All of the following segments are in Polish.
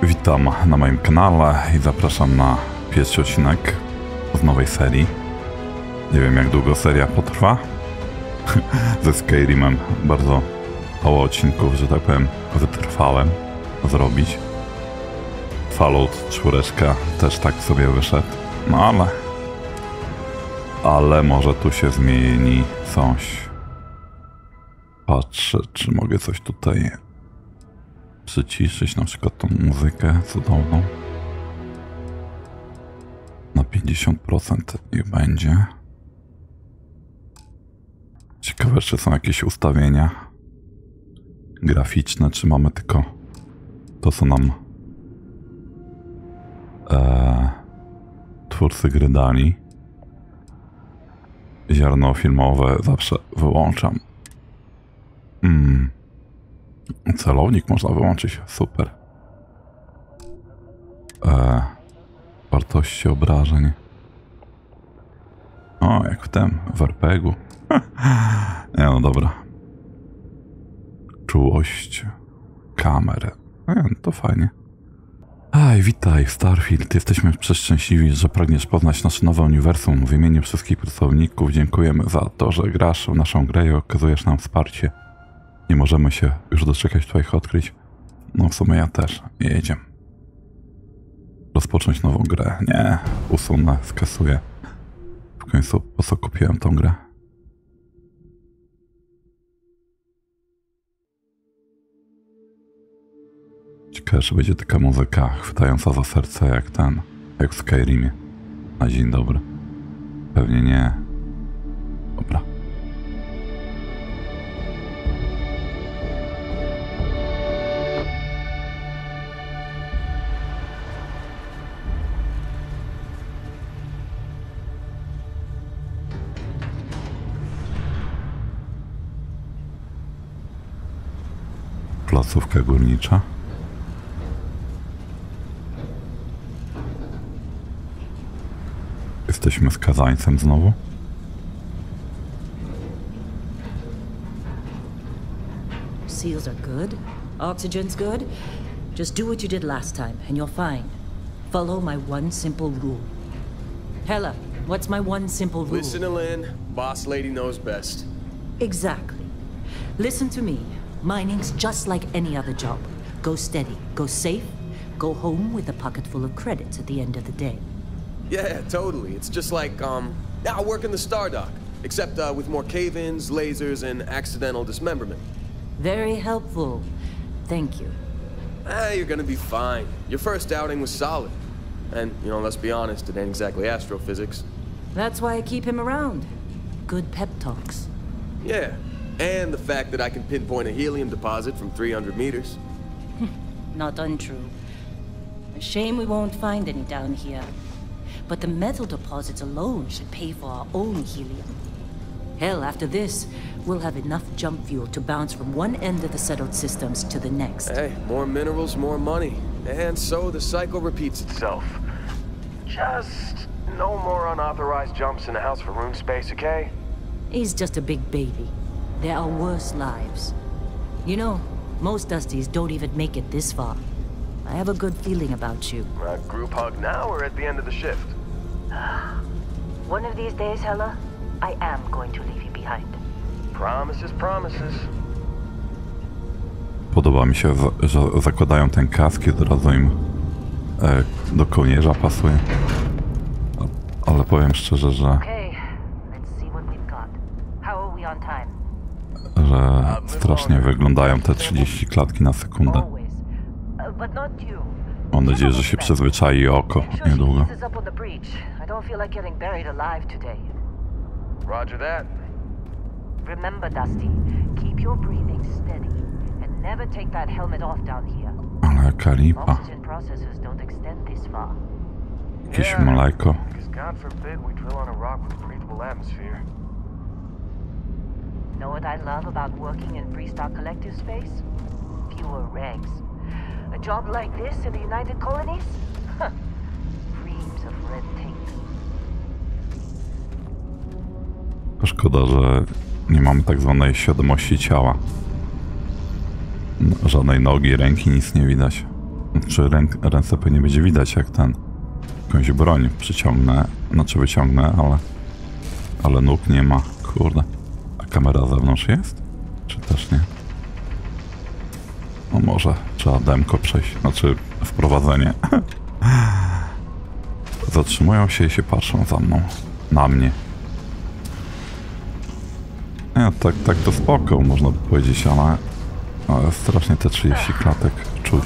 Witam na moim kanale i zapraszam na pierwszy odcinek z nowej serii. Nie wiem, jak długo seria potrwa. Ze Skyrimem bardzo mało odcinków, że tak powiem, wytrwałem zrobić. Fallout 4 też tak sobie wyszedł. No ale może tu się zmieni coś. Patrzę, czy mogę coś tutaj przyciszyć, na przykład tą muzykę cudowną. Na 50% niech będzie. Ciekawe, czy są jakieś ustawienia graficzne, czy mamy tylko to, co nam twórcy gry dali. Ziarno filmowe zawsze wyłączam. Celownik można wyłączyć, super. Wartości obrażeń. O, jak w tym, w RPG-u. Nie, no dobra. Czułość kamery. To fajnie. Witaj, Starfield. Jesteśmy przeszczęśliwi, że pragniesz poznać nasze nowe uniwersum. W imieniu wszystkich pracowników dziękujemy za to, że grasz w naszą grę i okazujesz nam wsparcie. Nie możemy się już doczekać twoich odkryć. No w sumie ja też. Jedziemy. Rozpocząć nową grę. Nie, usunę, skasuję. W końcu po co kupiłem tą grę? Ciekawe, że będzie taka muzyka chwytająca za serce jak w Skyrimie. Na dzień dobry. Pewnie nie. Dobra. Placówka górnicza. Jesteśmy skazańcem znowu. Seals are good. Oxygen's good. Just do what you did last time and you're fine. Follow my one simple rule. Hela, what's my one simple rule? Listen to Lynn. Boss lady knows best. Exactly. Listen to me. Mining's just like any other job. Go steady, go safe, go home with a pocket full of credits at the end of the day. Yeah, totally. It's just like, I work in the Stardock. Except, with more cave-ins, lasers, and accidental dismemberment. Very helpful. Thank you. You're gonna be fine. Your first outing was solid. And, let's be honest, it ain't exactly astrophysics. That's why I keep him around. Good pep talks. Yeah, and the fact that I can pinpoint a helium deposit from 300 meters. Not untrue. A shame we won't find any down here. But the metal deposits alone should pay for our own helium. Hell, after this, we'll have enough jump fuel to bounce from one end of the settled systems to the next. Hey, more minerals, more money. And so the cycle repeats itself. Just no more unauthorized jumps in the house for room space, okay? He's just a big baby. There are worse lives. You know, most Dusties don't even make it this far. I have a good feeling about you. Group hug now or at the end of the shift? One of these days, Hela, I am going to leave you behind. Promises, promises. Podoba mi się, że zakładają ten kask i od razu im do kołnierza pasuje. Ale powiem szczerze, że strasznie wyglądają te 30 klatki na sekundę. Mam nadzieję, że się przyzwyczai oko niedługo. Roger that. Remember, Dusty, keep your breathing steady and never take that helmet off down here. Ale jaka lipa. Oxygen processes don't extend this far. Jakieś mleko. Because God forbid we drill on a rock with a breathable atmosphere. Know what I love about working in Freestar Collective space? Fewer regs. A job like this in the United Colonies? Reams of red tape. Szkoda, że nie mamy tak zwanej świadomości ciała. Żadnej nogi, ręki, nic nie widać. Czy ręce pewnie będzie widać, jak ten jakąś broń przyciągnę, znaczy wyciągnę, ale nóg nie ma, kurde. A kamera z zewnątrz jest? Czy też nie? No może trzeba demko przejść, znaczy wprowadzenie. Zatrzymują się i się patrzą za mną, na mnie. Nie, tak to spoko, można by powiedzieć, ale strasznie te 30 klatek czuć.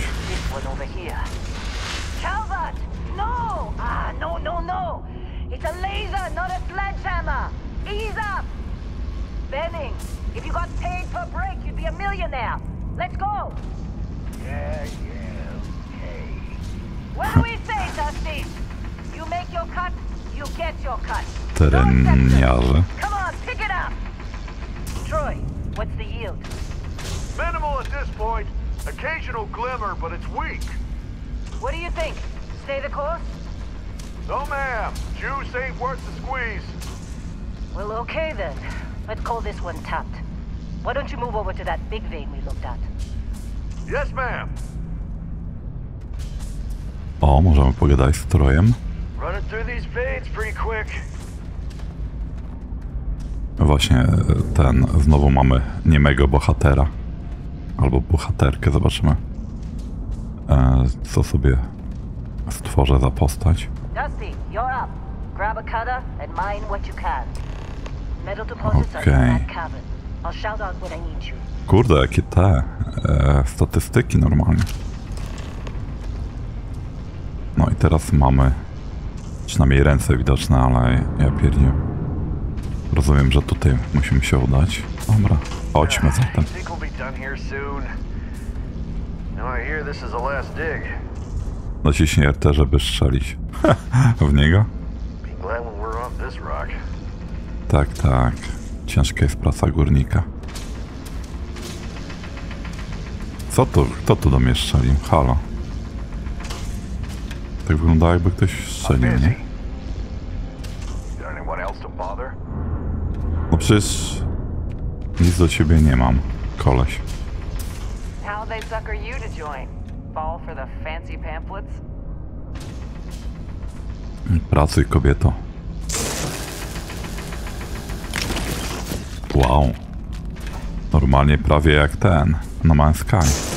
It's a laser, not a sledgehammer. Ease up. Benning, if you got paid per break, you'd be a millionaire. Let's go. Yeah, okay. What do we say, Dusty? You make your cut, you get your cut. Tereniarze. Come on, pick it up. Troy, what's the yield? Minimal at this point. Occasional glimmer, but it's weak. What do you think? Stay the course? No, ma'am. Juice ain't worth the squeeze. Well, okay then. Let's call this one tapped. Why don't you move over to that big vein we looked at? Yes, ma'am. O, możemy pogadać z Trojem. Running through these fades pretty quick. Właśnie znowu mamy niemego bohatera. Albo bohaterkę, zobaczymy. Co sobie stworzę za postać. Dusty, you're up. Grab a cutter and mine what you can. Metal deposits are in Okay. that cabin. I'll shout out when I need you. Kurde, jakie statystyki normalnie. No i teraz mamy przynajmniej ręce widoczne, ale ja pierdziłem. Rozumiem, że tutaj musimy się udać. Dobra, chodźmy zatem. Think we'll be done here soon. Now I hear this is the last dig. Naciśnij RT, żeby strzelić w niego. Be glad when we're off this rock. Tak. Ciężka jest praca górnika. Kto tu do mnie strzelił? Halo. Tak wygląda, jakby ktoś strzelił, nie? Got anyone else to bother? No przecież nic do ciebie nie mam, koleś. How'd they sucker you to join? Fall for the fancy pamphlets? Pracuj, kobieto. Wow. Normalnie prawie jak No Man's Sky.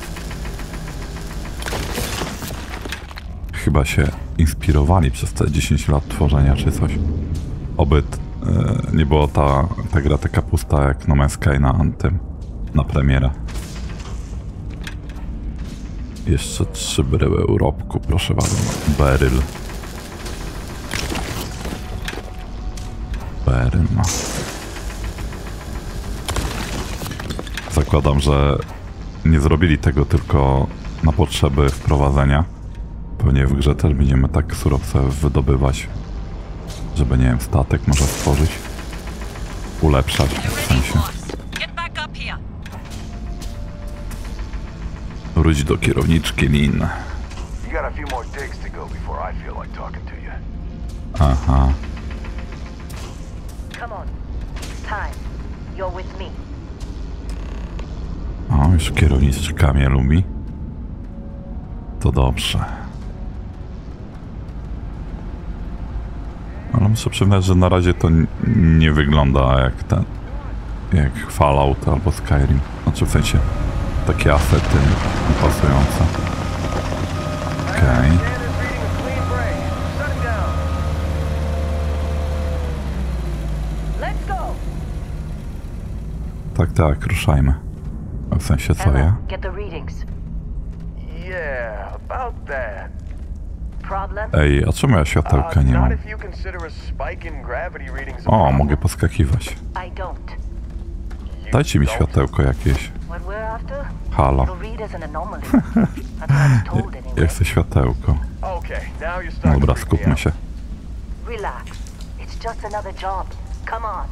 Chyba się inspirowali przez te 10 lat tworzenia czy coś. Oby nie było ta gra taka pusta jak No Man's Sky na premierę. Jeszcze 3 bryły urobku, proszę bardzo. Beryl. No. Zakładam, że nie zrobili tego tylko na potrzeby wprowadzenia. Pewnie w grze też będziemy tak surowce wydobywać, żeby, nie wiem, statek może stworzyć, ulepszać w sensie. Wróć do kierowniczki Lin. You got a few more digs to go before I feel like talking to you. Aha. Come on. It's time. You're with me. O, już kierowniczka mnie lubi. To dobrze. Ale muszę przyznać, że na razie to nie wygląda jak Fallout albo Skyrim. Znaczy w sensie takie asety pasujące. Okej. Let's go. Tak, ruszajmy. W sensie co ja? Get the readings. Yeah, about that. Problem? Ej, a czemu ja światełka nie Not mam? if you consider a spike in gravity readings a O, problem. mogę poskakiwać. I don't. You Dajcie mi don't? światełko jakieś. What we're after? Halo. It'll read as an anomaly. That's what I was told Ja anyway. chcę światełko. Okay, now you're starting Dobra, to freak me skupmy out. się. Relax. It's just another job. Come on.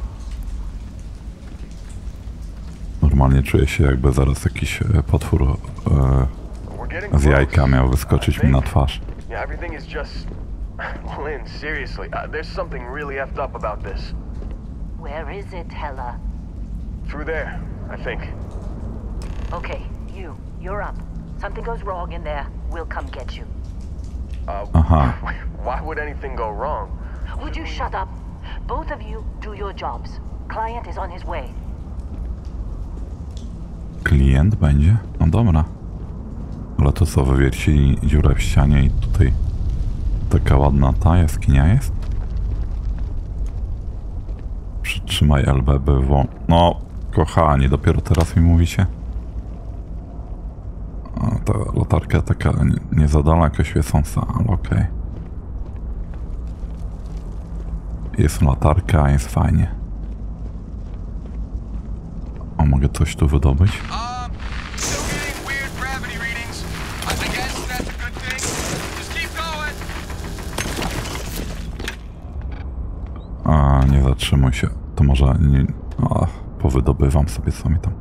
Normalnie czuję się, jakby zaraz jakiś potwór We're getting z jajka close, miał wyskoczyć I mi na think. twarz. Yeah, everything is just... Lynn, seriously, there's something really effed up about this. Where is it, Hella? Through there, I think. Okay, you're up. Something goes wrong in there, we'll come get you. Aha. Why would anything go wrong? Would you shut up? Both of you do your jobs. Client is on his way. Klient będzie? No dobra. Ale to co, wywiercili dziurę w ścianie i tutaj taka ładna ta jaskinia jest? Przytrzymaj LBBW. No, kochani, dopiero teraz mi mówicie? A, ta latarka taka nie za daleko świecąca, ale okej. Jest latarka, jest fajnie. A mogę coś tu wydobyć? Still getting weird gravity readings. I guess that's a good thing. Just keep going. A, nie zatrzymuj się. To może nie... A, powydobywam sobie sami tam.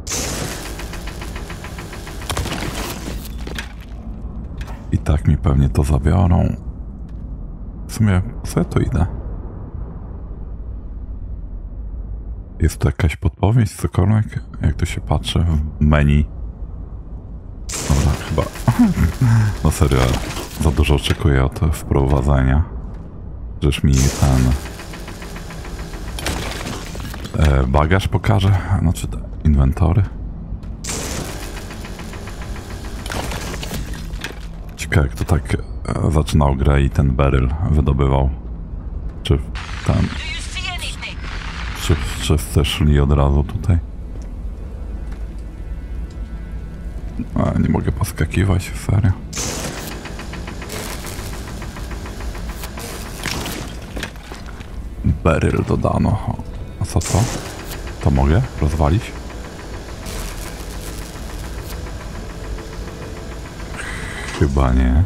I tak mi pewnie to zabiorą. W sumie, co ja tu idę? Jest tu jakaś podpowiedź, cokolwiek? Jak tu się patrzy w menu? Dobra, chyba... No serio, za dużo oczekuję od wprowadzenia. Żeż mi ten... bagaż pokaże, znaczy te inwentory. Ciekawe, jak to tak zaczynał grę i ten beryl wydobywał. Czy ten... Czy wszyscy szli od razu tutaj? A, nie mogę poskakiwać, serio. Beryl dodano. A co to? To mogę rozwalić? Chyba nie.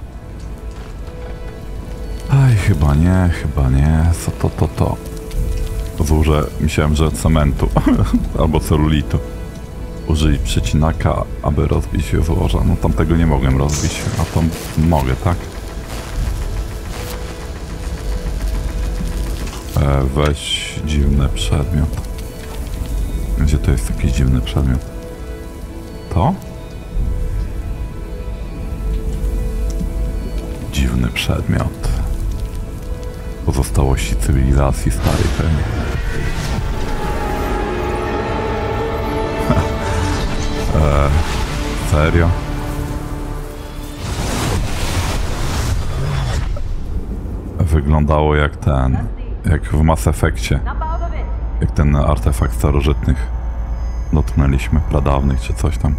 Aj, chyba nie, chyba nie. Co to? Zużę, myślałem, że cementu albo celulitu. Użyj przecinaka, aby rozbić złoża. No tamtego nie mogłem rozbić, a to mogę, tak? Weź dziwny przedmiot. Gdzie to jest jakiś dziwny przedmiot? To? Dziwny przedmiot. Pozostałości cywilizacji starej pewnie. Serio? Wyglądało jak ten... Jak w Mass Effectie. Jak ten artefakt starożytnych. Dotknęliśmy, pradawnych czy coś tam.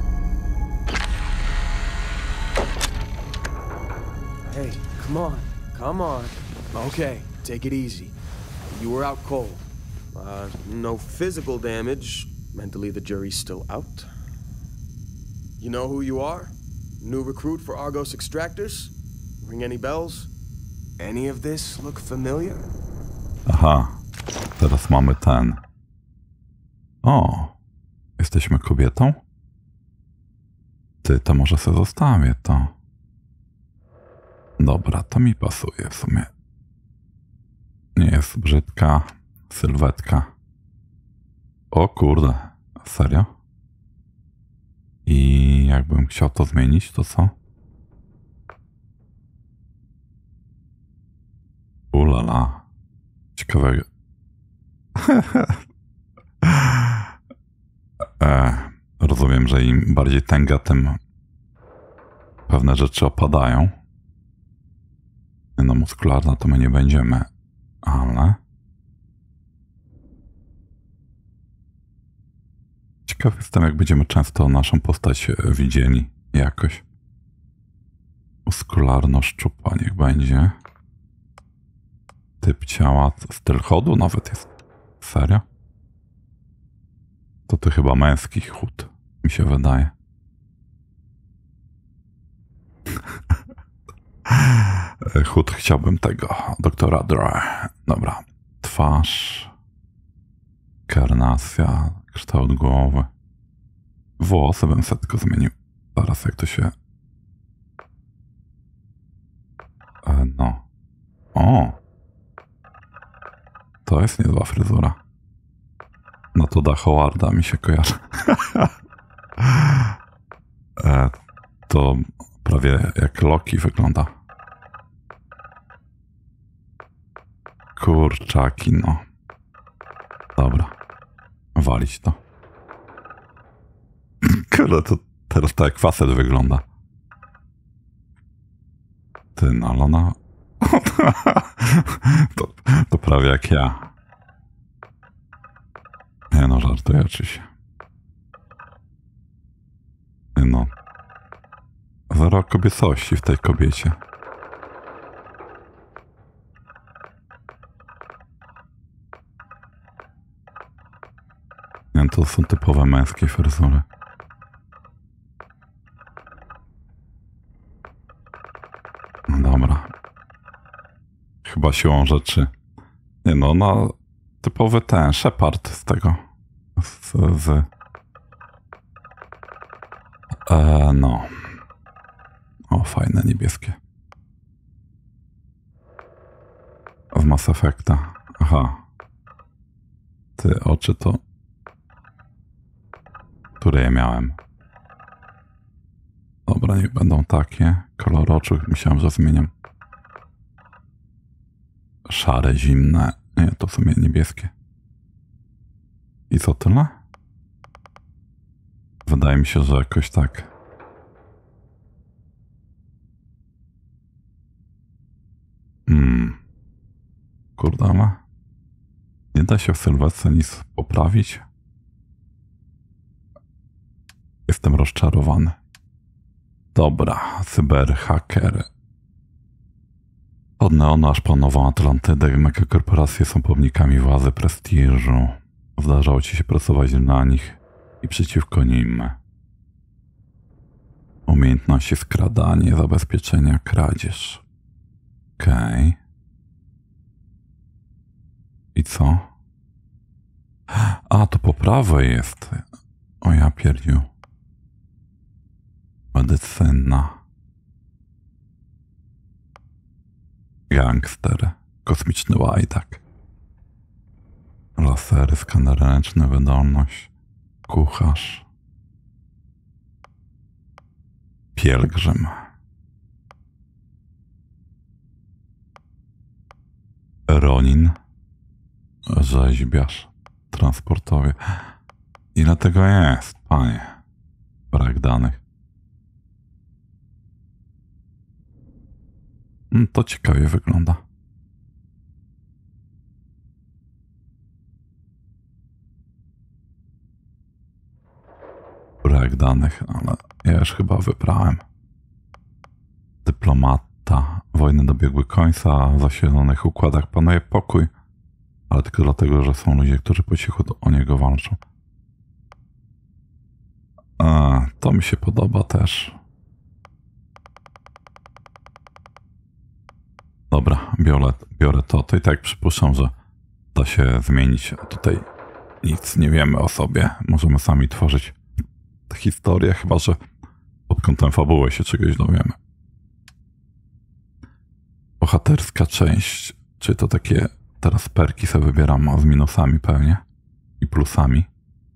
Hey, come on. Okay, take it easy. You were out cold. No physical damage. Mentally, the jury's still out. You know who you are? New recruit for Argos Extractors? Ring any bells? Any of this look familiar? Aha, teraz mamy ten. O, jesteśmy kobietą? Ty, to może sobie zostawię to. Dobra, to mi pasuje w sumie. Nie jest brzydka sylwetka. O kurde, serio? I jakbym chciał to zmienić, to co? Ulala. Ciekawego. Rozumiem, że im bardziej tęga, tym pewne rzeczy opadają. No, muskularna to my nie będziemy, ale... Ciekaw jestem, jak będziemy często naszą postać widzieli jakoś. Muskularno-szczupła niech będzie. Typ ciała, styl chodu nawet jest. Serio? To ty chyba męski chód, mi się wydaje. Chód chciałbym tego, doktora Dre. Dobra. Twarz. Karnacja. Kształt głowy. Włosy bym sobie tylko zmienił. Zaraz jak to się... No. O! To jest niezła fryzura. No to da Howarda mi się kojarzy. To prawie jak Loki wygląda. Kurczaki, no. Dobra. Walić to. Kurde, to teraz tak jak facet wygląda. Ty, no ale ona... to prawie jak ja. Nie no, żartuję oczywiście. No. Zero kobiecości w tej kobiecie. Nie, to są typowe męskie fryzury. No dobra. Chyba siłą rzeczy. Nie no, no typowy ten, Shepard z tego. No. O, fajne niebieskie. Z Mass Effecta. Aha. Ty, oczy to... Które ja miałem. Dobra, niech będą takie. Kolor oczu myślałem, że zmieniam. Szare, zimne. Nie, to w sumie niebieskie. I co tyle? Wydaje mi się, że jakoś tak. Kurde, ale nie da się w sylwetce nic poprawić. Jestem rozczarowany. Dobra, cyberhaker. Od Neonu aż po Nową Atlantydę megakorporacje są pomnikami władzy, prestiżu. Zdarzało ci się pracować na nich i przeciwko nim. Umiejętności skradanie, zabezpieczenia, kradzież. Okej. I co? A, to po prawej jest. O ja pierdziu. Medycyna. Gangster. Kosmiczny łajdak. Lasery, skaner ręczny, wydolność. Kucharz. Pielgrzym. Ronin. Rzeźbiarz. Transportowy. Ile tego jest, panie? Brak danych. To ciekawie wygląda. Brak danych, ale ja już chyba wybrałem. Dyplomata. Wojny dobiegły końca, a w zasiedlonych układach panuje pokój. Ale tylko dlatego, że są ludzie, którzy po cichu o niego walczą. To mi się podoba też. Dobra, biorę to. To i tak przypuszczam, że da się zmienić. Tutaj nic nie wiemy o sobie. Możemy sami tworzyć historię, chyba że pod kątem fabuły się czegoś dowiemy. Bohaterska część. Czy to takie... Teraz perki sobie wybieram, a z minusami pewnie. I plusami.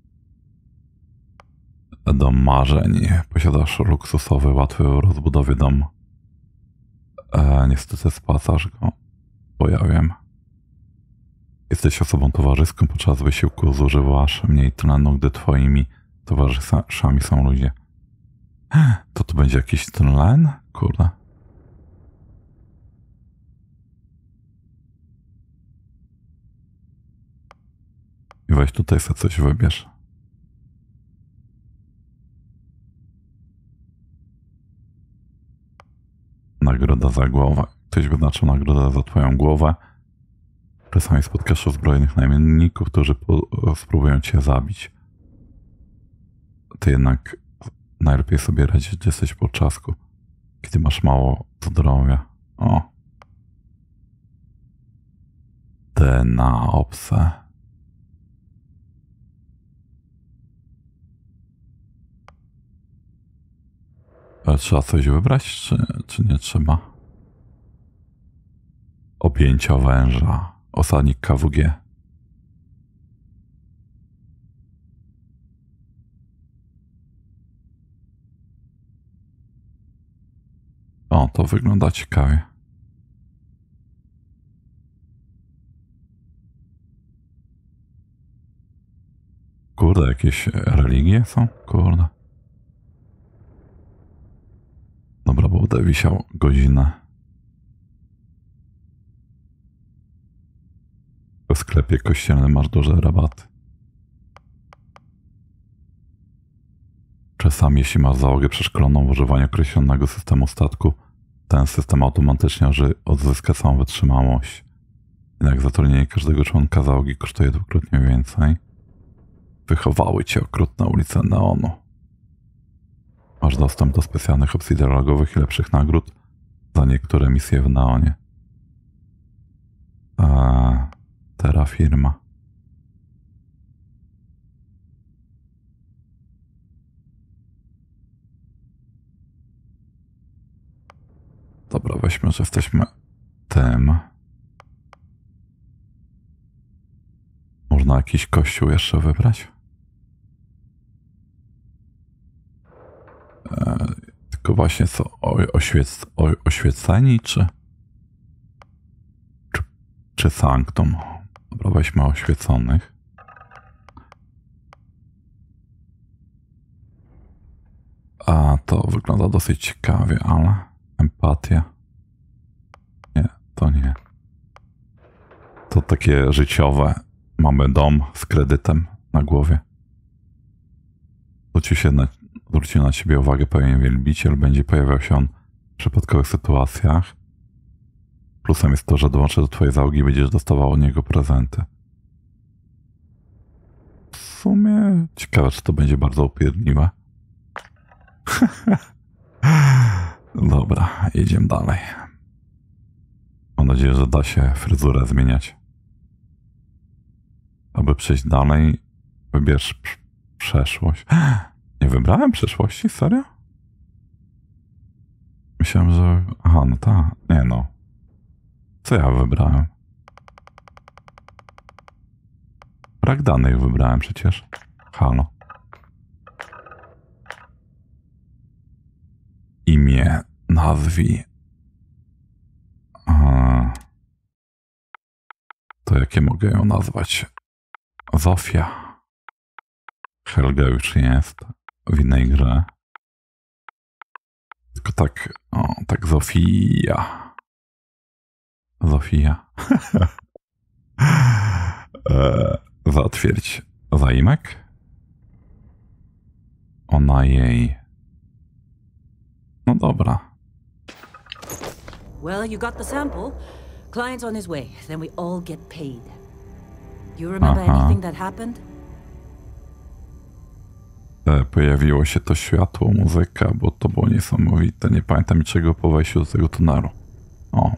Dom marzeń. Posiadasz luksusowy, łatwy w rozbudowie dom. Niestety spłacasz go. Pojawiam. Jesteś osobą towarzyską, podczas wysiłku zużywasz mniej tlenu, gdy twoimi towarzyszami są ludzie. To tu będzie jakiś tlen? Kurde. I weź tutaj sobie coś wybierz. Nagroda za głowę. Ktoś wyznaczył nagrodę za twoją głowę. Czasami spotkasz uzbrojonych najemników, którzy spróbują cię zabić. Ty jednak najlepiej sobie radzić, gdy jesteś po czasku, kiedy masz mało zdrowia. O. Te na obse. Ale trzeba coś wybrać, czy nie trzeba? Objęcia węża. Osadnik KWG. O, to wygląda ciekawie. Kurde, jakieś religie są? Kurde. Dobra, bo będę wisiał godzinę. W sklepie kościelnym masz duże rabaty. Czasami, jeśli masz załogę przeszkoloną w używaniu określonego systemu statku, ten system automatycznie odzyska całą wytrzymałość. Jednak zatrudnienie każdego członka załogi kosztuje dwukrotnie więcej. Wychowały cię okrutne ulice Neonu. Masz dostęp do specjalnych opcji dialogowych i lepszych nagród za niektóre misje w Neonie. Terra firma. Dobra, weźmy, że jesteśmy tym. Można jakiś kościół jeszcze wybrać? Tylko właśnie co, oświeceni czy sanktum? Dobra, weźmy oświeconych. A to wygląda dosyć ciekawie, ale empatia. Nie, to nie. To takie życiowe. Mamy dom z kredytem na głowie. Zwróci na ciebie uwagę pewien wielbiciel. Będzie pojawiał się on w przypadkowych sytuacjach. Plusem jest to, że dołączy do twojej załogi i będziesz dostawał od niego prezenty. W sumie ciekawe, czy to będzie bardzo upierdliwe. Dobra, jedziemy dalej. Mam nadzieję, że da się fryzurę zmieniać. Aby przejść dalej, wybierz przeszłość. Nie wybrałem przeszłości? Serio? Myślałem, że... Aha, no tak. Nie no. Co ja wybrałem? Brak danych wybrałem przecież. Halo. Imię, nazwij. To jakie mogę ją nazwać? Zofia. Helga już jest w innej grze. Tylko tak, tak Zofia. Zofia. Zatwierdź zaimek. Ona jej. No dobra. Well, you got the sample. Client's on his way. Then we all get paid. You remember anything that happened? Pojawiło się to światło, muzyka, bo to było niesamowite. Nie pamiętam niczego po wejściu do tego tunelu. O.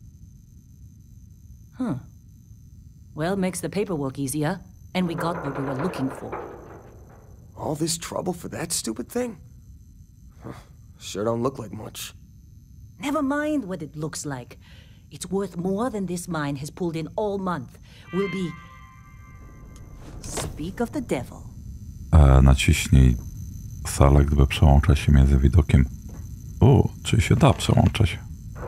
Well, makes the paperwork easier, and we got what we were looking for. All this trouble for that stupid thing? Sure don't look like much. Never mind what it looks like. It's worth more than this mine has pulled in all month. We'll be... Speak of the devil. Naciśnij select, by przełączać się między widokiem. Czy się da przełączać?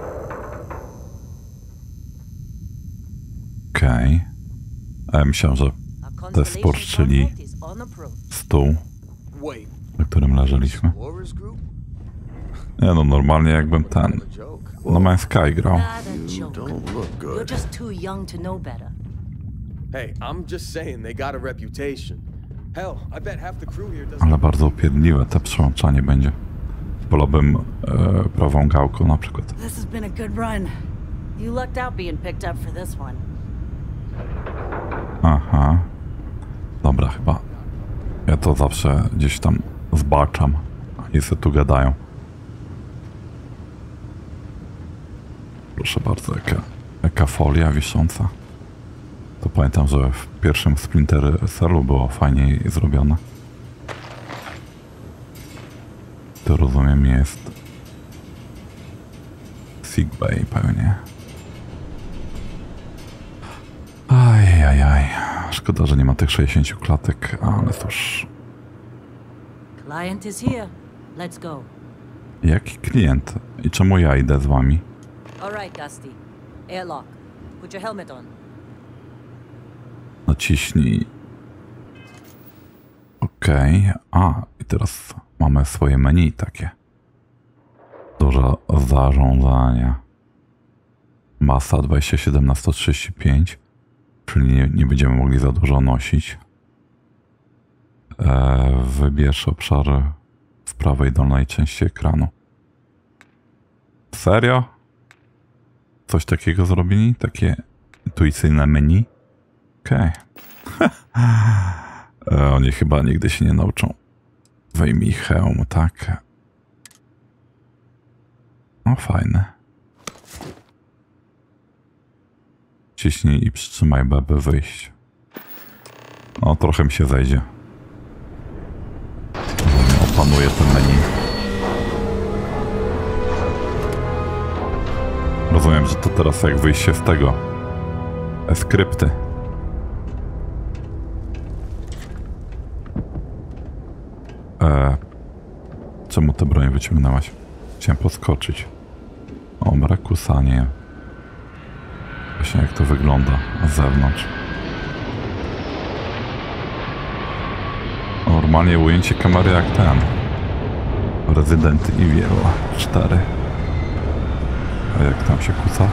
Okej. Myślałem, że to jest sport, czyli stół, na którym leżeliśmy. Nie no, normalnie jakbym ten No Man's Sky grał. You're just too young to know better. Hey, I'm just saying they got a reputation. Hell, I bet half the crew here doesn't... Ale bardzo upierdliwe te przełączanie będzie. Wolałbym prawą gałką na przykład. This has been a good run. You lucked out being picked up for this one. Aha. Dobra, chyba. Ja to zawsze gdzieś tam zbaczam. I se tu gadają. Proszę bardzo, jaka folia wisząca. To pamiętam, że w pierwszym Splinter Cellu było fajniej zrobione. To rozumiem jest Sickbay pewnie. Ajajaj. Szkoda, że nie ma tych 60 klatek, ale cóż. Client is here. Let's go. Jaki klient? I czemu ja idę z wami? All right, Dusty. Airlock. Put your helmet on. Naciśnij. Okej. A, i teraz mamy swoje menu takie. Dużo zarządzania. Masa 27 na 135, czyli nie będziemy mogli za dużo nosić. Wybierz obszary w prawej dolnej części ekranu. Serio? Coś takiego zrobili? Takie intuicyjne menu? Okej. Oni chyba nigdy się nie nauczą. Wyjmij hełm, tak. No fajne. Ciśnij i przytrzymaj B, by wyjść. No trochę mi się zejdzie. Opanuję to menu. Rozumiem, że to teraz jak wyjście z tego. Skrypty. Czemu tę broń wyciągnęłaś? Chciałem podskoczyć. O, brakusanie. Właśnie jak to wygląda z zewnątrz. Normalnie ujęcie kamery jak ten. Resident Evil 4. A jak tam się kuca?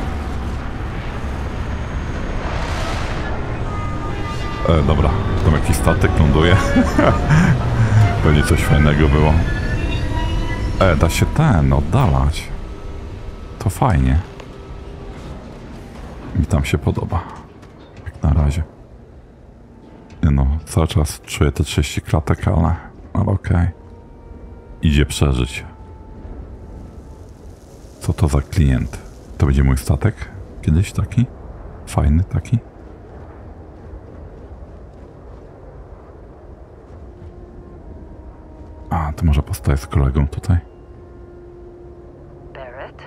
Dobra, tam jakiś statek ląduje. Pewnie coś fajnego było. Da się ten oddalać. To fajnie. Mi tam się podoba. Jak na razie. Nie no, cały czas czuję te 30 klatek, ale okej. Idzie przeżyć. Co to za klient? To będzie mój statek? Kiedyś taki? Fajny taki? A, to może postoję z kolegą tutaj. Barrett?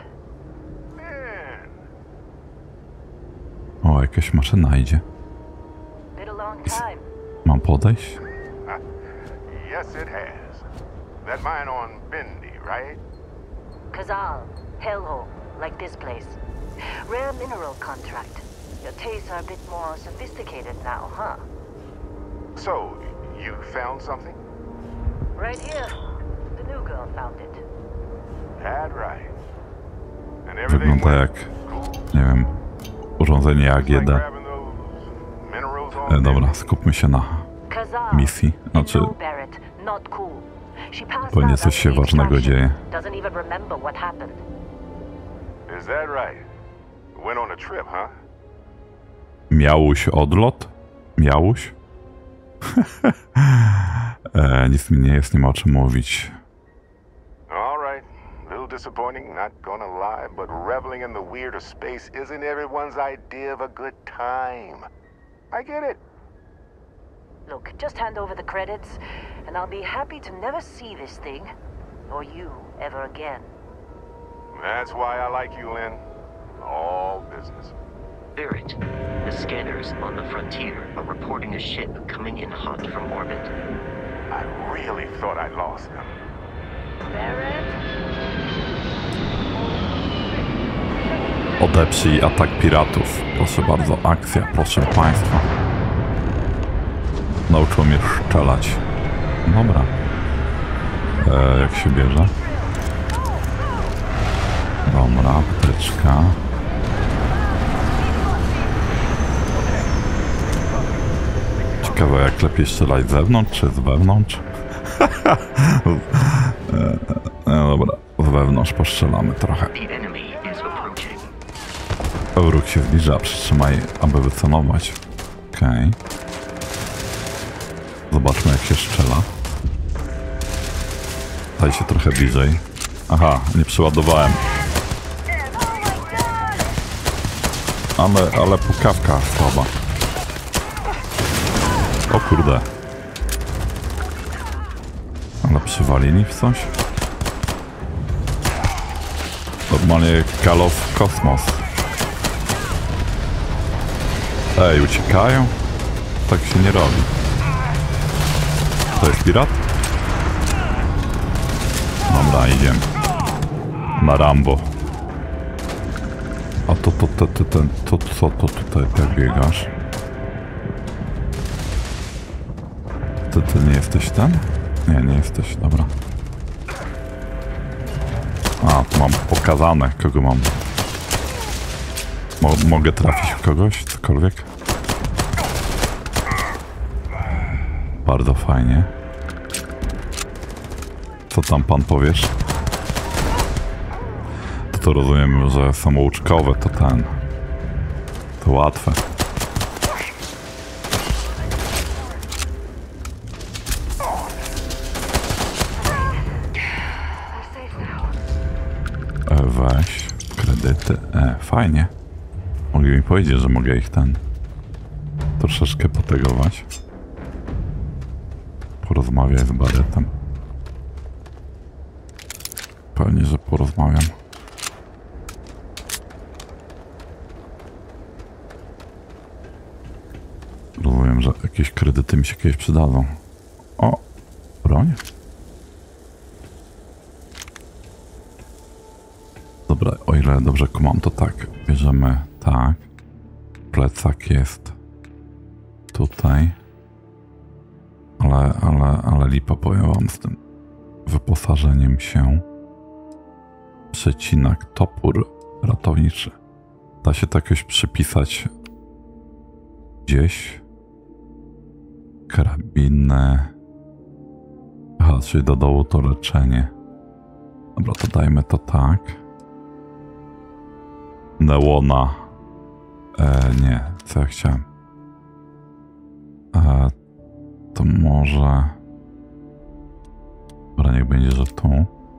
O, jakaś maszyna idzie. Been a long time. Mam podejść? Yes, it has. That mine on Bendy, right? Kazal, hellhole, like this place. Rare mineral contract. Your tastes are a bit more sophisticated now, huh? So, you found something? Right here. The new girl found it. That's right. And everything Wygląda jak, nie wiem, urządzenie like AGD. grabbing those minerals on Dobra, skupmy się na Kazal. misji. Znaczy, No, Barrett, not cool. She passed pewnie out coś się after the ważnego extraction. dzieje. Doesn't even remember what happened. Is that right? Went on a trip, huh? Miałuś odlot? Miałuś? Nic mi nie jest, nie ma o czym mówić. All right. Little disappointing, not gonna lie, but reveling in the weird of space isn't everyone's idea of a good time. I get it. Look, just hand over the credits, and I'll be happy to never see this thing, or you, ever again. That's why I like you, Lynn. All business. Barrett, the scanners on the frontier are reporting a ship coming in hot from orbit. I really thought I lost them. Barrett? Odeprzyj atak piratów. Proszę bardzo, akcja, proszę państwa. Nauczył mnie strzelać. Dobra. Jak się bierze? Dobra, apteczka. Ciekawe, jak lepiej strzelać z zewnątrz czy z wewnątrz? Dobra, z wewnątrz postrzelamy trochę. The enemy is approaching. Wróg się zbliża, przytrzymaj, aby wycelować. Okej. Zobaczmy, jak się strzela. Daj się trochę bliżej. Aha, nie przeładowałem. Ale pukawka słaba. O kurde. Ale przywalili w coś? Normalnie Call of Kosmos. Ej, uciekają? Tak się nie robi. To jest pirat? Dobra, idziemy. Na Rambo. A to co to tutaj tak biegasz? Ty nie jesteś ten? Nie jesteś, dobra. A, tu mam pokazane, kogo mam. Mogę trafić w kogoś, cokolwiek? Bardzo fajnie. Co tam pan powiesz? To rozumiem, że samouczkowe to ten. To łatwe. Weź kredyty. Fajnie. Mogli mi powiedzieć, że mogę ich troszeczkę potegować. Porozmawiaj z Barrettem. Pewnie, że porozmawiam. Rozumiem, że jakieś kredyty mi się kiedyś przydadzą. O! Broń? Dobra, o ile dobrze kumam, to tak. Bierzemy tak. Plecak jest tutaj. Ale lipa, powiem wam, z tym wyposażeniem się. Przecinak, topór ratowniczy. Da się to jakoś przypisać gdzieś. Karabiny. Aha, czyli do dołu to leczenie. Dobra, to dajmy to tak. Nełona. Nie, co ja chciałem. To może... Dobra, niech będzie, że tu.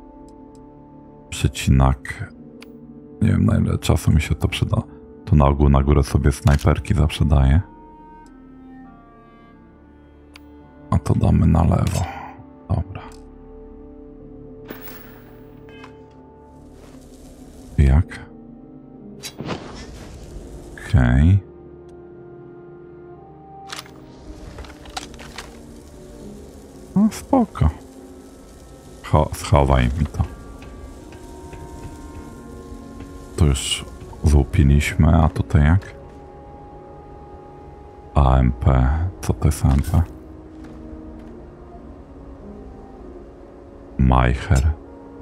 Przecinak. Nie wiem, na ile czasu mi się to przyda. Tu na ogół na górę sobie snajperki zawsze daję. A to damy na lewo. Dobra. Jak? Okej. No spoko. Schowaj mi to. To już złupiliśmy, a tutaj jak? AMP. Co to jest AMP? Majcher.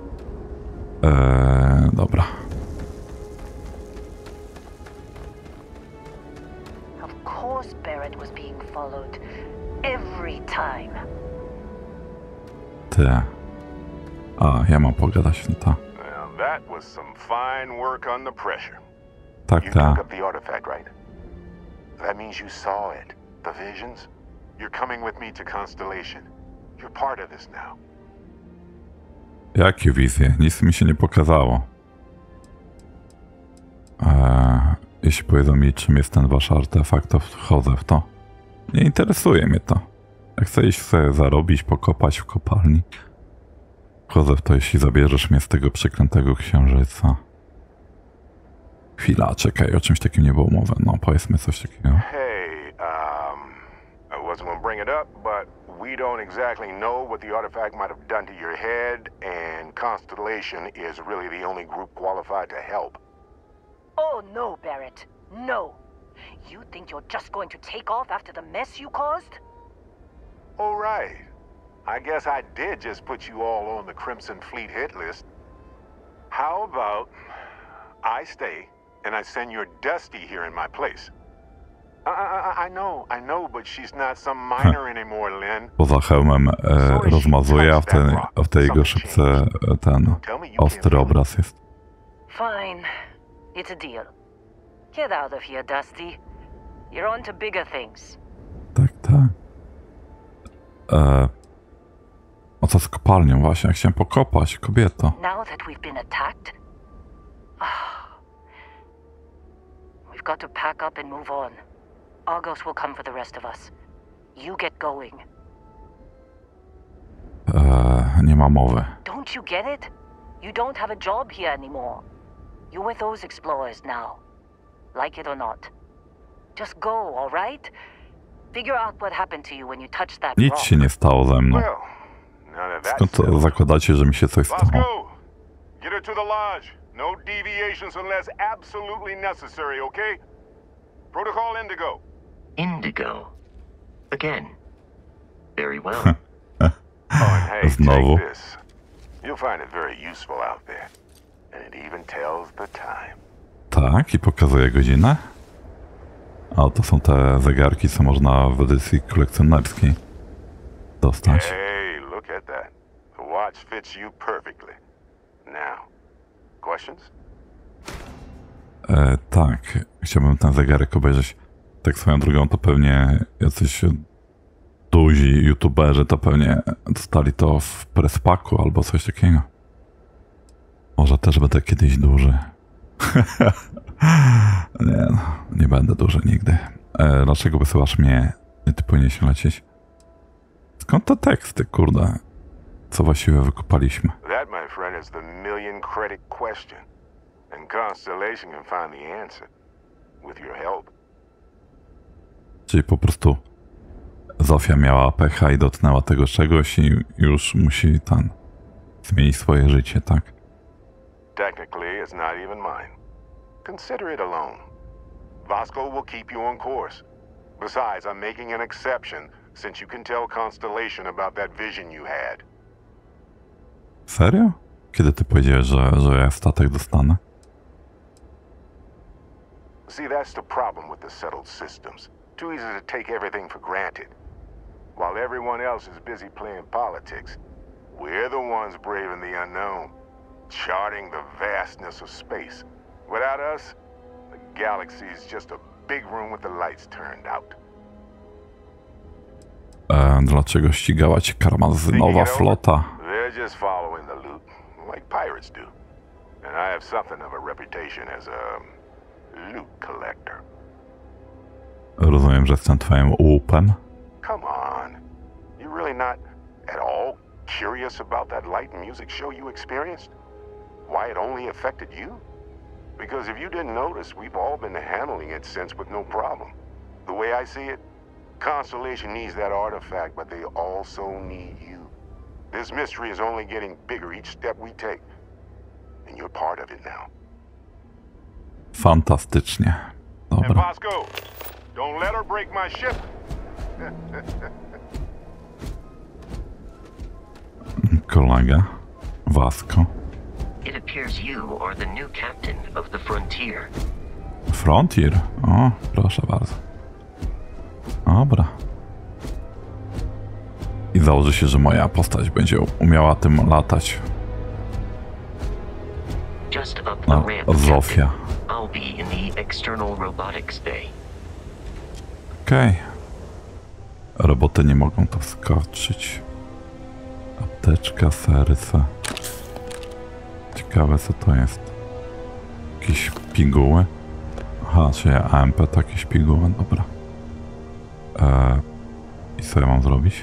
Dobra. Of course Barrett was being followed. Every time. Ty. A, ja mam pogadać, no ta. Well, that was some fine work under pressure. Tak, You ta. took up the artifact, right? That means you saw it. The visions? You're coming with me to Constellation. You're part of this now. Jakie wizje? Nic mi się nie pokazało. Jeśli powiedzą mi, czym jest ten wasz artefakt, to wchodzę w to. Nie interesuje mnie to. Jak chcę iść sobie zarobić, pokopać w kopalni, wchodzę w to, jeśli zabierzesz mnie z tego przeklętego księżyca. Chwila, czekaj, o czymś takim nie było mowy. No, powiedzmy coś takiego. Hey, I wasn't gonna bring it up, but we don't exactly know what the artifact might have done to your head, and Constellation is really the only group qualified to help. Oh no, Barrett. No. You think you're just going to take off after the mess you caused? Oh, right. I guess I did just put you all on the Crimson Fleet hit list. How about I stay and I send your Dusty here in my place? I know, but she's not some minor anymore, Lynn. Poza hełmem rozmazuje, a w tej jego szybce ten ostry obraz jest. Fine. It's a deal. Get out of here, Dusty. You're on to bigger things. Tak, tak. O co z kopalnią właśnie? Ja chciałem pokopać, kobieto. Now that we've been attacked, we've got to pack up and move on. Argos will come for the rest of us. You get going. Nie ma mowy. Don't you get it? You don't have a job here anymore. You're with those explorers now. Like it or not. Just go, all right? Figure out what happened to you when you touched that Nic rock. się nie stało ze mną. Well, none of that Skąd to zakładacie, że mi się coś Let's stało? go. Get her to the lodge. No deviations unless absolutely necessary, okay? Protocol Indigo. Indigo. Again. Very well. Oh, and hey, Znowu. take this. You'll find it very useful out there. And it even tells the time. Tak, i pokazuje godzinę. A to są te zegarki, co można w edycji kolekcjonerskiej dostać. Hey, look at that. The watch fits you perfectly. Now, questions? Tak, chciałbym ten zegarek obejrzeć. Tak swoją drogą, to pewnie jacyś duzi youtuberzy to pewnie dostali to w presspaku albo coś takiego. Może też będę kiedyś duży. Nie no, nie będę duży nigdy. Dlaczego wysyłasz mnie? Ty powinieneś lecieć. Skąd te teksty, kurde? Co właściwie wykopaliśmy? That, my friend, is the million credit question. And Constellation can find the answer. With your help. Czyli po prostu Zofia miała pecha i dotknęła tego czegoś i już musi zmienić swoje życie, tak? Technically, it's not even mine. Consider it a loan. Vasco will keep you on course. Besides, I'm making an exception since you can tell Constellation about that vision you had. Serio? Kiedy ty powiedziałeś, że ja statek dostanę? See, that's the problem with the settled systems. Too easy to take everything for granted. While everyone else is busy playing politics, we're the ones braving the unknown, charting the vastness of space. Without us, the galaxy is just a big room with the lights turned out. Dlaczego ścigała cię karmazynowa flota? They're just following the loot, like pirates do. And I have something of a reputation as a loot collector. Rozumiem, że jestem twoim łupem. Come on. You really not at all curious about that light and music show you experienced? Why it only affected you? Because if you didn't notice, we've all been handling it since with no problem. The way I see it, Constellation needs that artifact, but they also need you. This mystery is only getting bigger each step we take. And you're part of it now. Fantastycznie. And Dobra. Vasco, don't let her break my ship. Kolega. Vasco. It appears you are the new captain of the Frontier. Frontier? O, proszę bardzo. Dobra. I założy się, że moja postać będzie umiała tym latać. Just up the No, ramp, Zofia. Captain. I'll be in the external robotics bay. Okej. Roboty nie mogą to wskoczyć. Apteczka, serce. Ciekawe, co to jest. Jakieś piguły. Aha, czyli AMP to jakieś piguły, dobra. I co ja mam zrobić?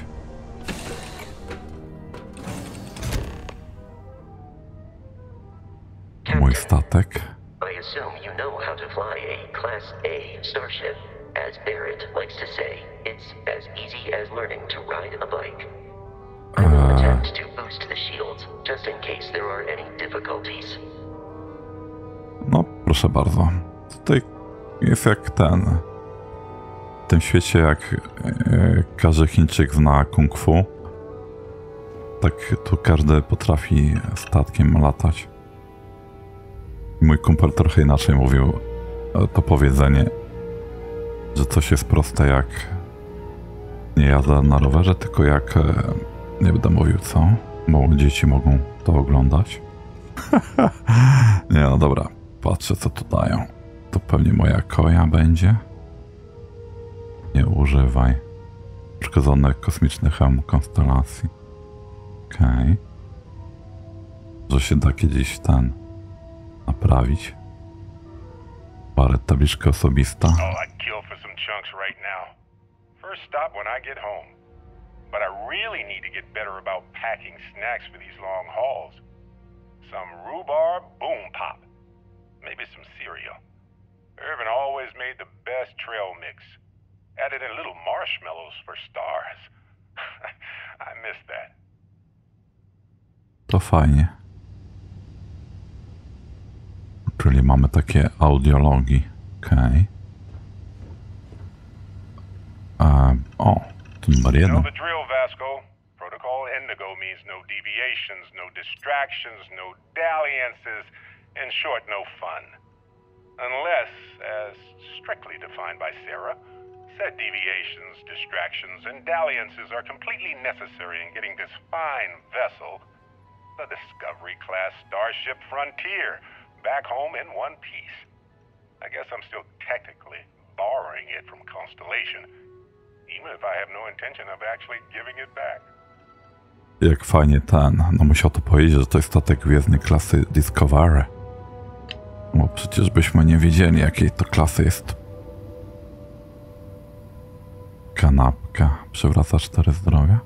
Mój statek. I assume you know how to fly a Class A starship. As Barrett likes to say, it's as easy as learning to ride a bike. I will attempt to boost the shields, just in case there are any difficulties. No, proszę bardzo. Tutaj jest jak w tym świecie, jak każdy Chińczyk zna kung fu, tak tu każdy potrafi statkiem latać. Mój kumpel trochę inaczej mówił to powiedzenie, że coś jest proste jak nie jazda na rowerze, tylko jak, nie będę mówił co, bo dzieci mogą to oglądać. Nie no dobra, patrzę co tu dają. To pewnie moja koja będzie. Nie używaj. Uszkodzony kosmiczny hełm konstelacji. Okej. Że się da kiedyś naprawić. Parę tabliczka osobista. Oh, I'd kill for some chunks right now. First stop when I get home. But I really need to get better about packing snacks for these long hauls. Some rhubarb boom pop. Maybe some cereal. Irvin always made the best trail mix. Added in little marshmallows for stars. I miss that. To fajnie. Czyli mamy takie audiologi. Okej. O, tu numer 1. Know the drill, Vasco. Protocol Indigo means no deviations, no distractions, no dalliances, in short, no fun. Unless, as strictly defined by Sarah, said deviations, distractions, and dalliances are completely necessary in getting this fine vessel, the Discovery-class Starship Frontier, back home in one piece. I guess I'm still technically borrowing it from Constellation, even if I have no intention of actually giving it back. Jak fajnie no musiał to powiedzieć, że to jest statek gwiezdny klasy Discovery. Bo przecież byśmy nie wiedzieli, jakiej to klasy jest. Kanapka. Przywraca 4 zdrowia.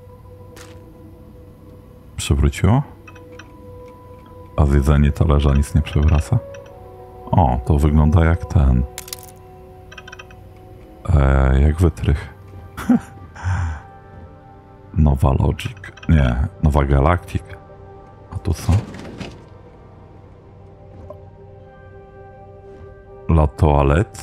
Przywróciło? A zjedzenie talerza nic nie przywraca? O, to wygląda jak ten. Jak wytrych. Nowa Logic. Nie, Nowa Galactic. A tu co? La Toilette.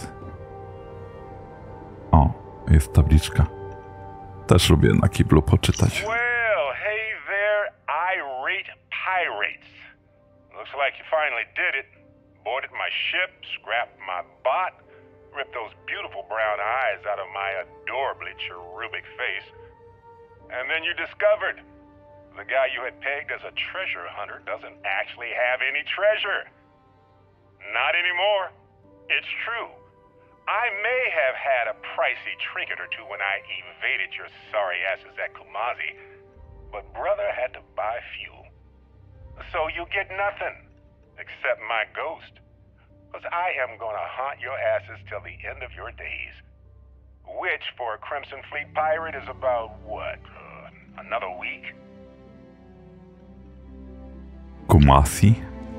O, jest tabliczka. Też lubię na kiblu poczytać. Well, hey there, irate pirates. Looks like you finally did it. Boarded my ship, scrapped my bot, ripped those beautiful brown eyes out of my adorably cherubic face. And then you discovered the guy you had pegged as a treasure hunter doesn't actually have any treasure. Not anymore. It's true. I may have had a pricey trinket or two when I evaded your sorry asses at Kumazi, but brother had to buy fuel. So you get nothing, except my ghost. Because I am gonna haunt your asses till the end of your days. Which, for a Crimson Fleet pirate, is about, what, another week? Kumasi?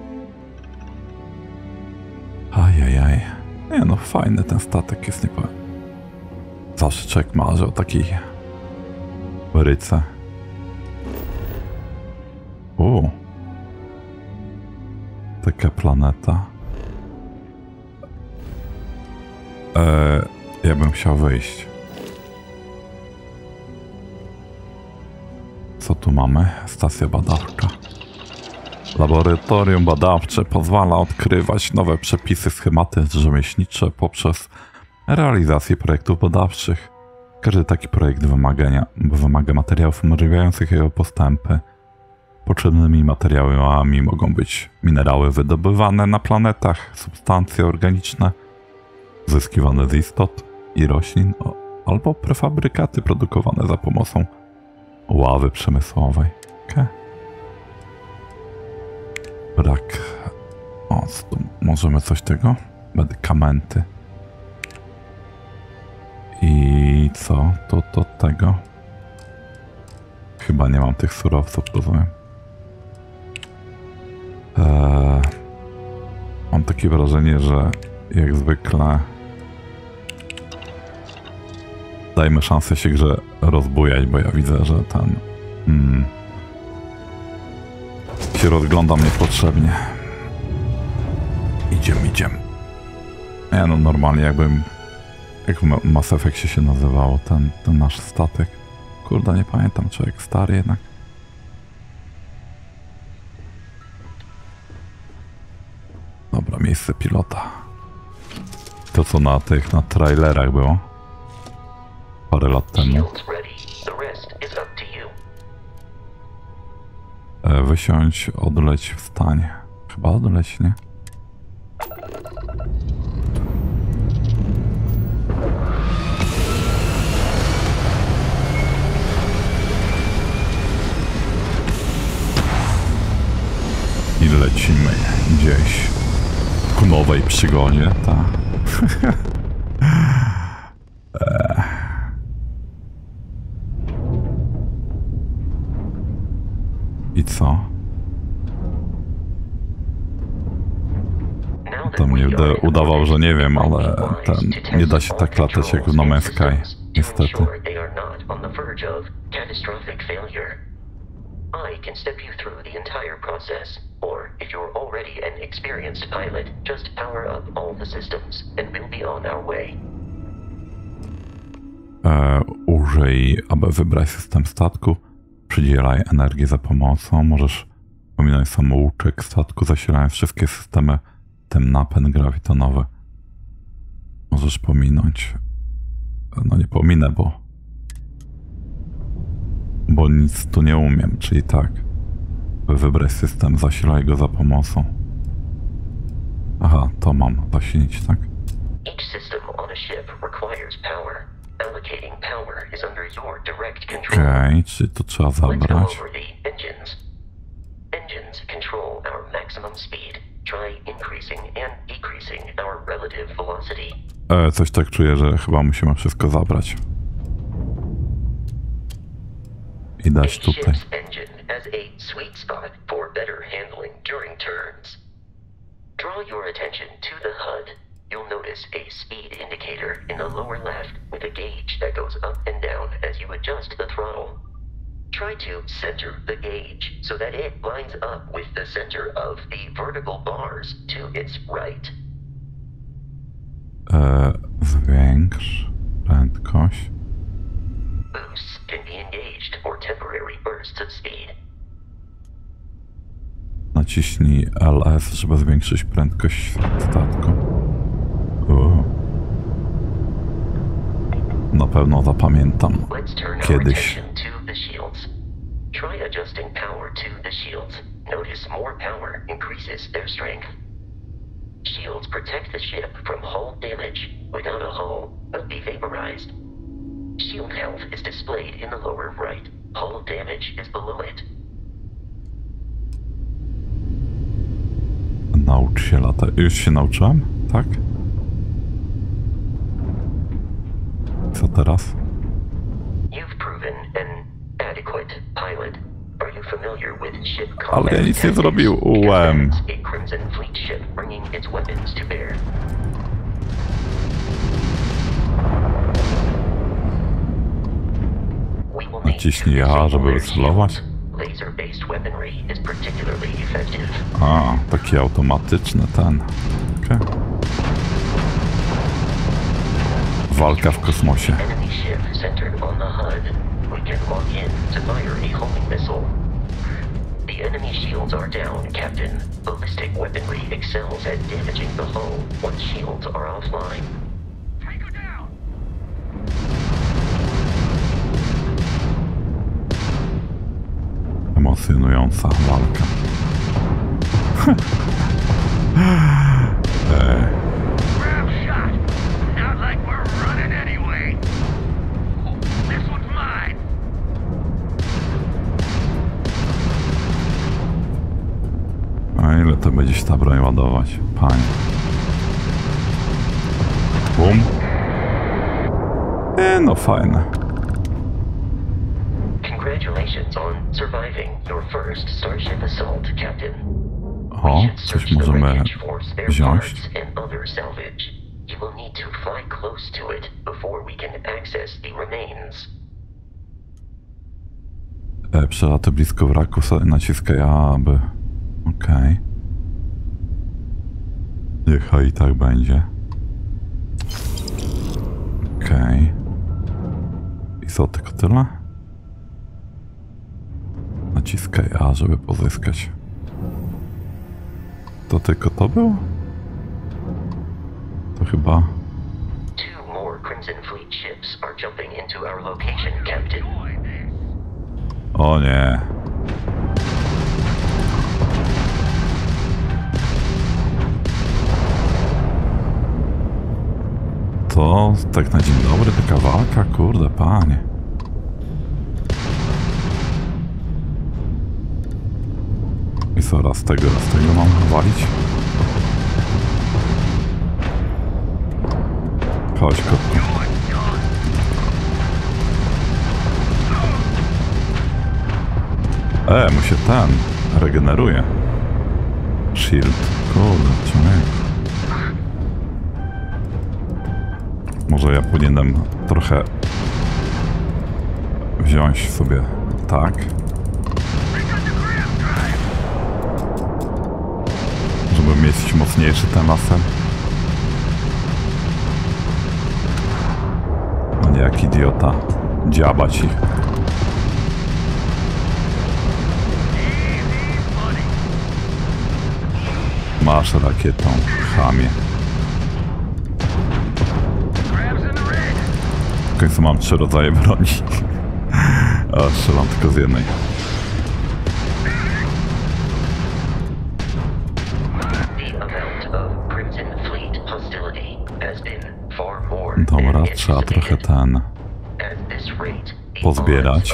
Ajajaj. Nie no, fajny ten statek jest, nie powiem. Zawsze człowiek marzy o takiej ryce. Taka planeta. Ja bym chciał wyjść. Co tu mamy? Stacja badawcza. Laboratorium badawcze pozwala odkrywać nowe przepisy, schematy rzemieślnicze poprzez realizację projektów badawczych. Każdy taki projekt wymaga materiałów umożliwiających jego postępy. Potrzebnymi materiałami mogą być minerały wydobywane na planetach, substancje organiczne, uzyskiwane z istot i roślin, albo prefabrykaty produkowane za pomocą ławy przemysłowej. Okay. Brak. O, tu możemy coś tego? Medykamenty. I co? To tego? Chyba nie mam tych surowców, rozumiem. Mam takie wrażenie, że jak zwykle dajmy szansę się grze rozbujać, bo ja widzę, że ten się rozglądam niepotrzebnie. Idziemy. Nie no, normalnie jakbym... Jak w Mass Effectie się nazywało ten nasz statek. Kurde, nie pamiętam, człowiek stary jednak. Dobra, miejsce pilota. To co na trailerach było. Parę lat temu. Wysiąść, odleć, wstań. Chyba odleć, nie? I lecimy gdzieś ku nowej przygodzie, ta. I co? To mnie udawał, że nie wiem, ale nie da się tak latać jak w No Man's Sky, niestety. I can step you through the entire process. Or, if you're already an experienced pilot, just power up all the systems, and we'll be on our way. Użyj, aby wybrać system statku. Przydzielaj energię za pomocą. Możesz pominąć samouczek statku, zasilając wszystkie systemy, w tym napęd grawitonowy. Możesz pominąć. No nie pominę, bo nic tu nie umiem, czyli tak. Wybrać system, zasilaj go za pomocą. Aha, to mam zasilić, tak? Each system on a ship requires power. Allocating power is under your direct control. Okej, czyli to trzeba Let's go zabrać. over the engines. Engines control our maximum speed. Try increasing and decreasing our relative velocity. Coś tak czuję, że chyba musimy wszystko zabrać. I dać A tutaj. ship's engine has a sweet spot for better handling during turns. Draw your attention to the HUD. You'll notice a speed indicator in the lower left with a gauge that goes up and down as you adjust the throttle. Try to center the gauge so that it lines up with the center of the vertical bars to its right. Zwiększ prędkość. Boosts can be engaged for temporary bursts of speed. Naciśnij LS, żeby zwiększyć prędkość statku. Na pewno zapamiętam Let's turn our kiedyś. attention to the shields. Try adjusting power to the shields. Notice more power increases their strength. Shields protect the ship from hull damage. Without a hull, but be vaporized. Shield health is displayed in the lower right. Hull damage is below it. Naucz się latać. Już się nauczyłem? Tak? Co teraz? You've proven an adequate pilot. Are you familiar with ship Ale combat ja nic nie tactics? zrobiłem. Because that's a Crimson Fleet ship bringing its weapons to bear. We will need Naciśnij to A, żeby disable their wycelować. shields. Laser-based weaponry is particularly effective. A, taki automatyczny ten. Okay. Walka w kosmosie. Enemy ship centered on the HUD. We can log in to fire a homing missile. The enemy shields are down, Captain. Ballistic weaponry excels at damaging the hull once shields are offline. Take her down! Emocjonująca walka. Grab shot. Not like we're running anyway. Oh, this one's mine. A ile to będziesz ta broń ładować? Panie. Bum. No fajne. Congratulations on surviving your first Starship assault, Captain. O, We should coś search the możemy wreckage for spare wziąć. parts and other salvage. You will need to fly close to it before we can access the remains. Przelaty blisko wraku, naciskaj A, aby... Okej. Niechaj i tak będzie. Okej. I co, tylko tyle? Naciskaj A, żeby pozyskać. To tylko to było? To chyba... Two more Crimson Fleet ships are jumping into our location, Captain. O nie. To tak na dzień dobry taka walka, kurde panie. I co, raz tego mam walić? Chodź, kotku. Mu się ten regeneruje. Shield. Kurde, człowiek. Może ja powinienem trochę wziąć sobie tak. mieć mocniejszy ten laser. No nie, jak idiota. Dziabać ich. Masz rakietą, chamie. W końcu mam 3 rodzaje broni. A strzelam tylko z jednej. Dobra, trzeba trochę ten pozbierać.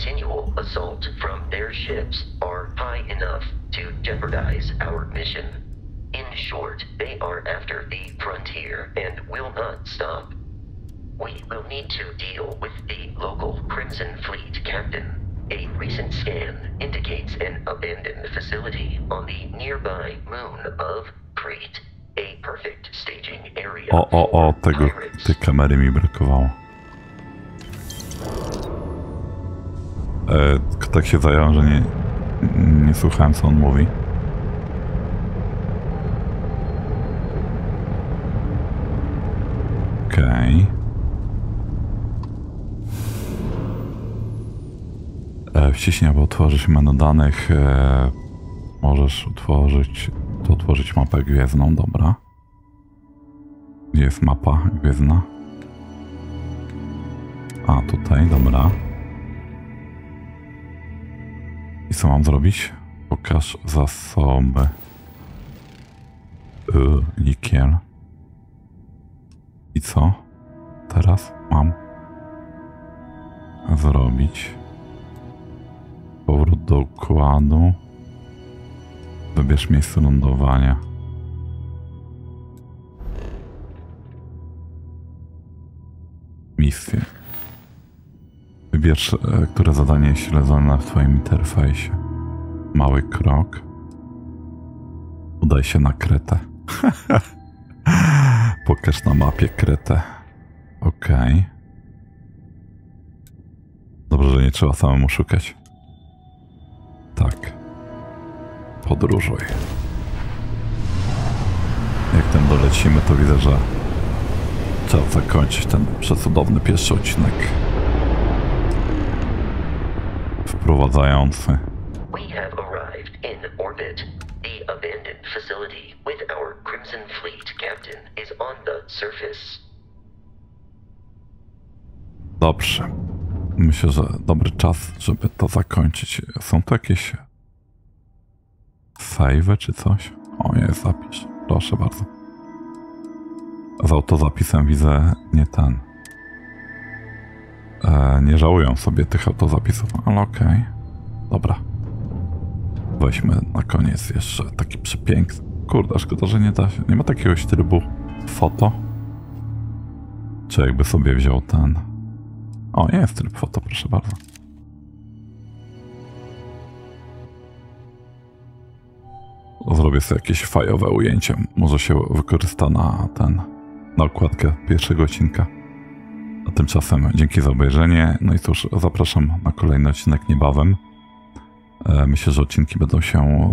In short, they are after the frontier and will not stop. We will need to deal with the local Crimson Fleet captain. A recent scan indicates an abandoned facility on the nearby moon of Crete. A perfect staging area. O, tej kamery mi brakowało. Tak się zająłem, że nie słuchałem, co on mówi. Okej. Wciśnij, aby otworzyć menu danych. Możesz otworzyć mapę gwiezdną, dobra. Gdzie jest mapa gwiezdna? A, tutaj, dobra. I co mam zrobić? Pokaż zasoby. Likier. I co teraz mam zrobić? Powrót do układu. Wybierz miejsce lądowania. Misję. Wybierz, które zadanie jest śledzone w twoim interfejsie. Mały krok. Udaj się na Kretę. Pokaż na mapie Kretę. Okej. Dobrze, że nie trzeba samemu szukać. Tak. Podróżuj. Jak tam dolecimy, to widzę, że trzeba zakończyć ten przecudowny pierwszy odcinek. Wprowadzający. We have arrived in orbit. The abandoned facility with our Crimson Fleet captain is on the surface. Dobrze. Myślę, że dobry czas, żeby to zakończyć. Są tu jakieś save'y czy coś? O, jest zapis. Proszę bardzo. Z autozapisem widzę nie ten. Nie żałują sobie tych autozapisów, ale okej. Dobra. Weźmy na koniec jeszcze taki przepiękny. Kurde, szkoda, że nie da się. Nie ma takiego trybu foto. Czy jakby sobie wziął ten. O, jest tryb foto, proszę bardzo. Zrobię sobie jakieś fajowe ujęcie. Może się wykorzysta na na okładkę pierwszego odcinka. A tymczasem dzięki za obejrzenie. No i cóż, zapraszam na kolejny odcinek niebawem. Myślę, że odcinki będą się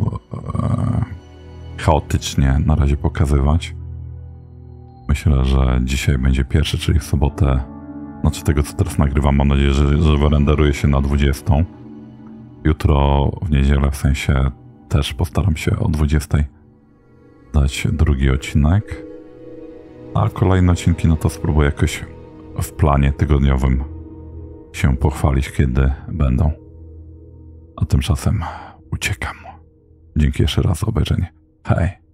chaotycznie na razie pokazywać. Myślę, że dzisiaj będzie pierwszy, czyli w sobotę. Znaczy tego, co teraz nagrywam, mam nadzieję, że wyrenderuje się na 20. Jutro w niedzielę, w sensie też postaram się o 20 dać drugi odcinek. A kolejne odcinki, no to spróbuję jakoś w planie tygodniowym się pochwalić, kiedy będą. A tymczasem uciekam. Dzięki jeszcze raz za obejrzenie. Hej!